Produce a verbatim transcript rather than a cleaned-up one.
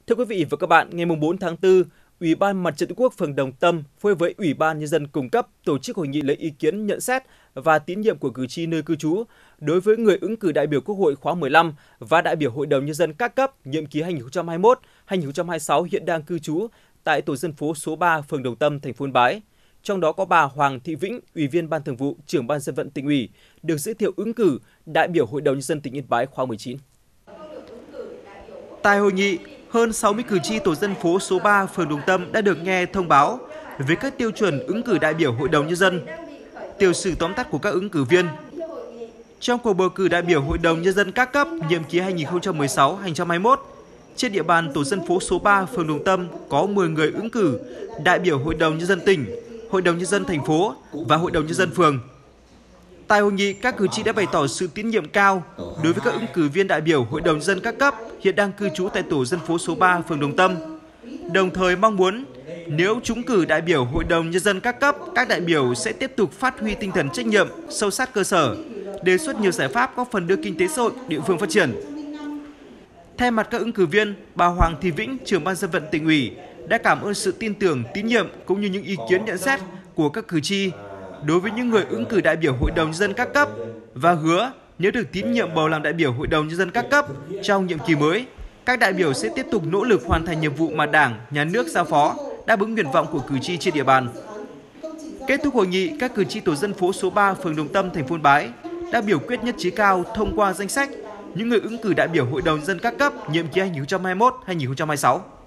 Thưa quý vị và các bạn, ngày bốn tháng tư, Ủy ban Mặt trận Tổ quốc phường Đồng Tâm phối hợp với Ủy ban Nhân dân cung cấp tổ chức hội nghị lấy ý kiến nhận xét và tín nhiệm của cử tri nơi cư trú đối với người ứng cử đại biểu Quốc hội khóa mười lăm và đại biểu Hội đồng Nhân dân các cấp nhiệm kỳ hai nghìn không trăm hai mươi mốt đến hai nghìn không trăm hai mươi sáu hiện đang cư trú tại tổ dân phố số ba, phường Đồng Tâm, thành phố Yên Bái. Trong đó có bà Hoàng Thị Vĩnh, Ủy viên Ban Thường vụ, Trưởng Ban Dân vận Tỉnh ủy, được giới thiệu ứng cử đại biểu Hội đồng Nhân dân tỉnh Yên Bái khóa mười chín. Tại hội nghị, hơn sáu mươi cử tri tổ dân phố số ba, phường Đồng Tâm đã được nghe thông báo về các tiêu chuẩn ứng cử đại biểu Hội đồng Nhân dân, tiểu sử tóm tắt của các ứng cử viên. Trong cuộc bầu cử đại biểu Hội đồng Nhân dân các cấp nhiệm kỳ hai nghìn không trăm mười sáu đến hai nghìn không trăm hai mươi mốt, trên địa bàn tổ dân phố số ba, phường Đồng Tâm có mười người ứng cử đại biểu Hội đồng Nhân dân tỉnh, Hội đồng Nhân dân thành phố và Hội đồng Nhân dân phường. Tại hội nghị, các cử tri đã bày tỏ sự tín nhiệm cao đối với các ứng cử viên đại biểu Hội đồng Nhân dân các cấp hiện đang cư trú tại tổ dân phố số ba, phường Đồng Tâm. Đồng thời mong muốn nếu trúng cử đại biểu Hội đồng Nhân dân các cấp, các đại biểu sẽ tiếp tục phát huy tinh thần trách nhiệm, sâu sát cơ sở, đề xuất nhiều giải pháp góp phần đưa kinh tế xã hội địa phương phát triển. Thay mặt các ứng cử viên, bà Hoàng Thị Vĩnh, Trưởng Ban Dân vận Tỉnh ủy đã cảm ơn sự tin tưởng, tín nhiệm cũng như những ý kiến nhận xét của các cử tri đối với những người ứng cử đại biểu Hội đồng Nhân dân các cấp và hứa nếu được tín nhiệm bầu làm đại biểu Hội đồng Nhân dân các cấp trong nhiệm kỳ mới, các đại biểu sẽ tiếp tục nỗ lực hoàn thành nhiệm vụ mà Đảng, Nhà nước giao phó, đáp ứng nguyện vọng của cử tri trên địa bàn. Kết thúc hội nghị, các cử tri tổ dân phố số ba, phường Đồng Tâm, thành phố Yên Bái đã biểu quyết nhất trí cao thông qua danh sách những người ứng cử đại biểu Hội đồng Nhân dân các cấp nhiệm kỳ hai nghìn không trăm hai mươi mốt đến hai nghìn không trăm hai mươi sáu.